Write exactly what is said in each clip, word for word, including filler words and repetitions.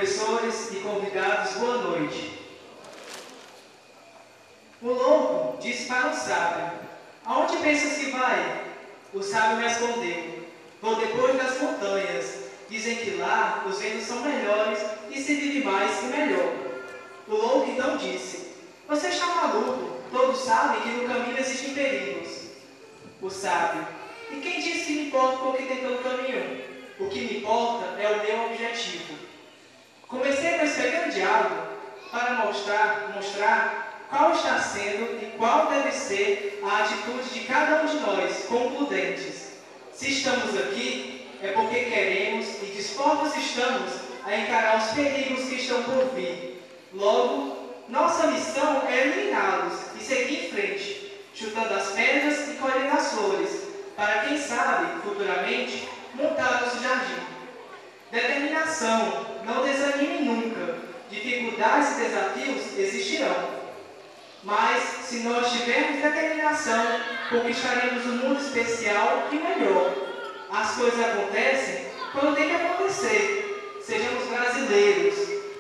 professores e convidados, boa noite. O louco disse para o sábio: aonde pensas que vai? O sábio respondeu: vou depois das montanhas. Dizem que lá os ventos são melhores e se vive mais e melhor. O louco então disse: você está maluco, todos sabem que no caminho existem perigos. O sábio: e quem disse que me importa com o que tem pelo caminho? O que me importa é o meu objetivo. Comecei com esse pequeno diálogo para mostrar, mostrar qual está sendo e qual deve ser a atitude de cada um de nós, concludentes. Se estamos aqui, é porque queremos e dispostos estamos a encarar os perigos que estão por vir. Logo, nossa missão é eliminá-los e seguir em frente, chutando as pedras e colhendo as flores, para quem sabe, futuramente, montar nosso jardim. Determinação, não desanime nunca. Dificuldades e desafios existirão. Mas, se nós tivermos determinação, conquistaremos um mundo especial e melhor. As coisas acontecem quando tem que acontecer. Sejamos brasileiros.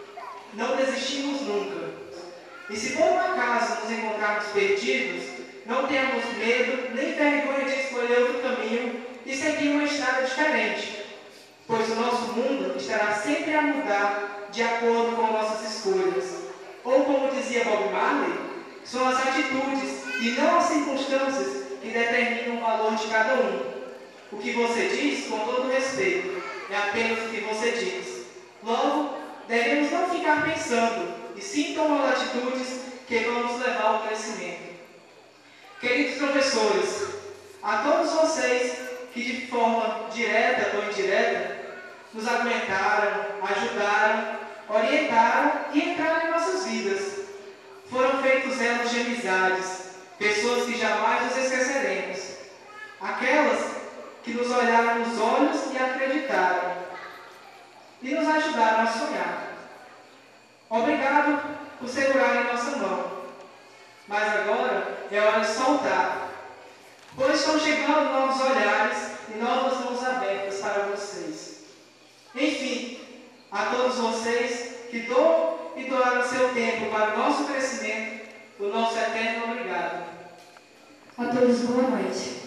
Não desistimos nunca. E se por um acaso nos encontrarmos perdidos, não tenhamos medo nem vergonha de escolher outro caminho e seguir uma estrada diferente, pois o nosso mundo estará sempre a mudar de acordo com nossas escolhas. Ou como dizia Bob Marley, são as atitudes e não as circunstâncias que determinam o valor de cada um. O que você diz, com todo respeito, é apenas o que você diz. Logo, devemos não ficar pensando e sim tomar atitudes que vão nos levar ao crescimento. Queridos professores, a todos vocês que de forma direta ou indireta nos aguentaram, ajudaram, orientaram e entraram em nossas vidas. Foram feitos elos de amizades, pessoas que jamais nos esqueceremos. Aquelas que nos olharam nos olhos e acreditaram, e nos ajudaram a sonhar. Obrigado por segurarem nossa mão. Mas agora é hora de soltar, pois estão chegando novos olhares e novas mãos abertas para vocês. Enfim, a todos vocês que doam e doaram seu tempo para o nosso crescimento, o nosso eterno obrigado. A todos, boa noite.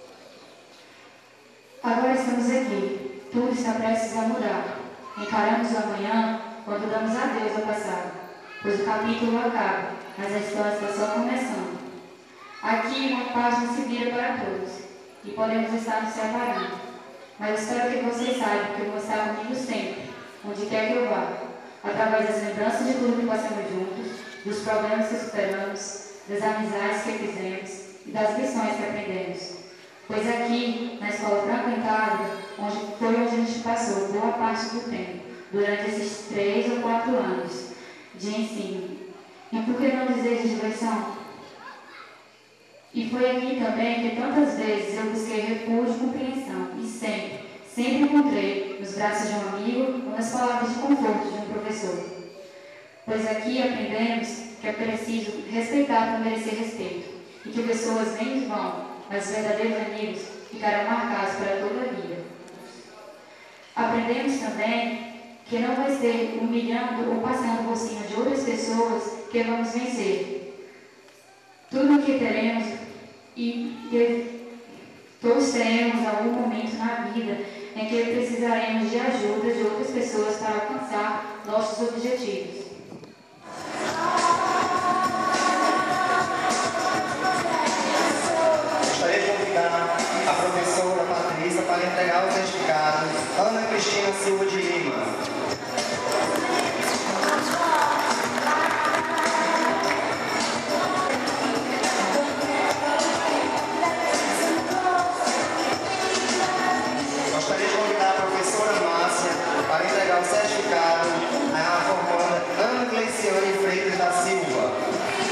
Agora estamos aqui. Tudo está prestes a mudar. Encaramos o amanhã quando damos adeus ao passado, pois o capítulo acaba, mas a história está só começando. Aqui uma página se vira para todos, e podemos estar nos separando. Mas espero que vocês saibam que eu vou estar comigo sempre, onde quer que eu vá, através das lembranças de tudo que passamos juntos, dos problemas que superamos, das amizades que fizemos e das lições que aprendemos. Pois aqui, na Escola Franco Entrada, onde foi onde a gente passou boa parte do tempo, durante esses três ou quatro anos de ensino. E por que não dizer de diversão? E foi aqui também que tantas vezes eu busquei refúgio e compreensão, e sempre, sempre encontrei nos braços de um amigo ou nas palavras de conforto de um professor. Pois aqui aprendemos que é preciso respeitar para merecer respeito, e que pessoas vêm e vão, mas os verdadeiros amigos ficarão marcados para toda a vida. Aprendemos também que não vai ser humilhando ou passando por cima de outras pessoas que vamos vencer. Tudo o que teremos e que todos teremos algum momento na vida em que precisaremos de ajuda de outras pessoas para alcançar nossos objetivos. Gostaria de convidar a professora Patrícia para entregar o certificado Ana Cristina Silva de Lima. Gostaria de convidar a professora Márcia para entregar o certificado à formanda Ana Cleiciane Freitas da Silva.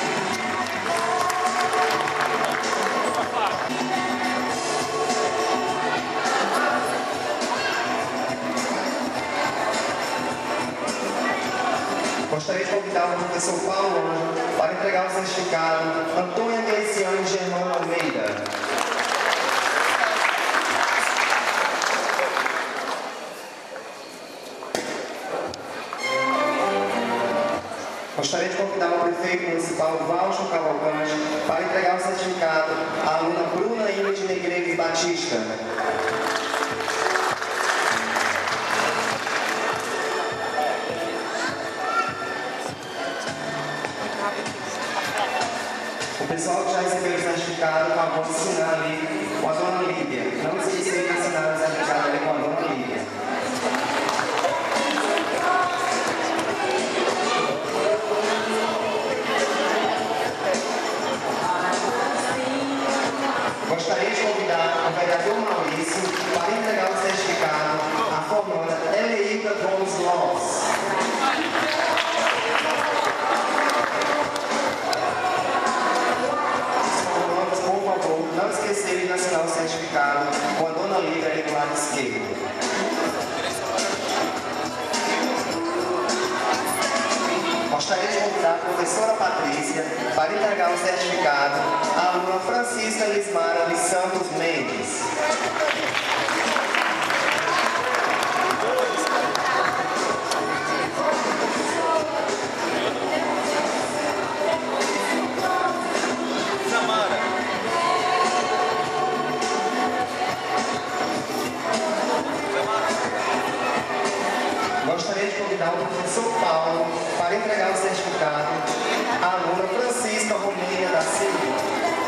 Gostaria de convidar o professor Paulo Anjo para entregar o certificado Antônia Cleiciane Germano Almeida. Gostaria de convidar o prefeito municipal Valson Cavalcante para entregar o certificado à aluna Bruna Ingrid Negreiros Batista. O pessoal que já recebeu o certificado, por favor, assinar ali com a dona Lívia. Não esquecer de assinar o certificado ali com a dona Lívia. Gostaria de convidar o vereador Maurício para entregar o certificado à formanda Eleida Gomes Lopes. Por favor, não esquecerem de assinar o certificado com a dona Lívia ali do lado esquerdo. Gostaria de convidar a professora Patrícia para entregar o certificado à aluna Francisca Lismara de Santos Mendes. Gostaria de convidar o professor Paulo para entregar o certificado à aluna Francisca Romênia da Silva.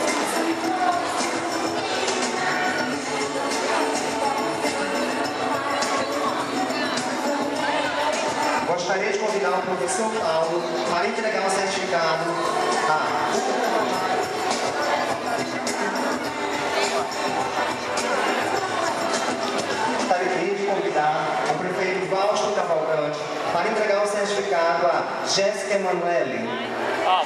Gostaria de convidar o professor Paulo para entregar o certificado a... Gostaria de convidar o prefeito Valson Cavalcante para entregar o certificado a Jéssica Emanuele. Ah.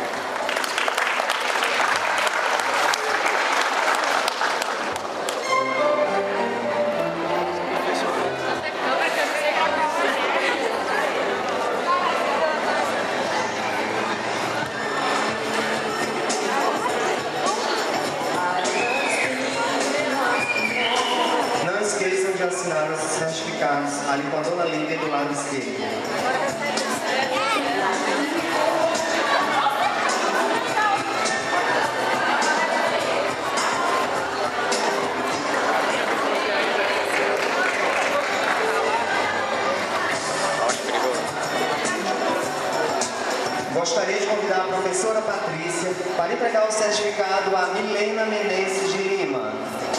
De assinar os certificados ali com a dona Lívia do lado esquerdo. Gostaria de convidar a professora Patrícia para entregar o certificado a Milena Menezes de Lima.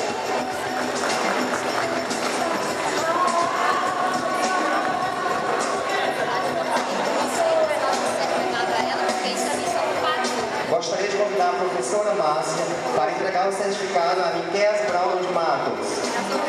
Gostaria de convidar a professora Márcia para entregar o certificado a Miqueias Brown de Matos.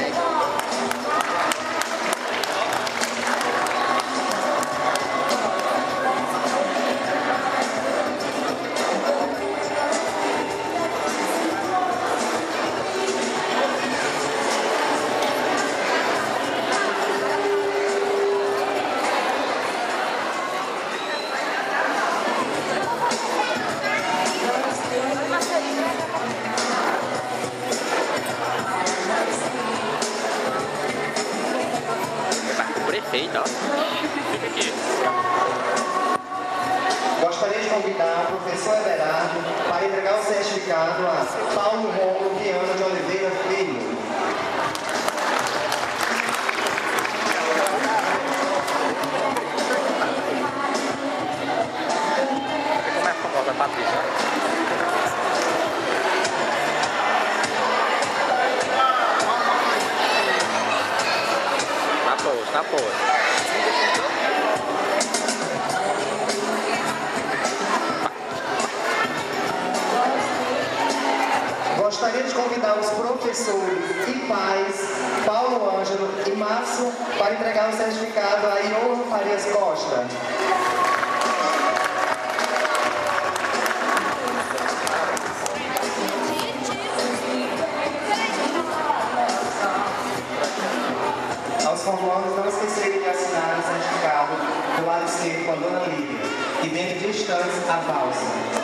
Prefeito, ó. Fica aqui. Gostaria de convidar o professor Everardo para entregar o certificado a Paulo Romulo Viana de Oliveira Filho. Como é a famosa Patrícia? Tá boa. Gostaria de convidar os professores e pais Paulo Ângelo e Márcio para entregar o certificado a Iorra Farias Costa. Aos formandos, não esquecerem de assinar o certificado do lado esquerdo com a dona Lívia e dentro de instantes a valsa.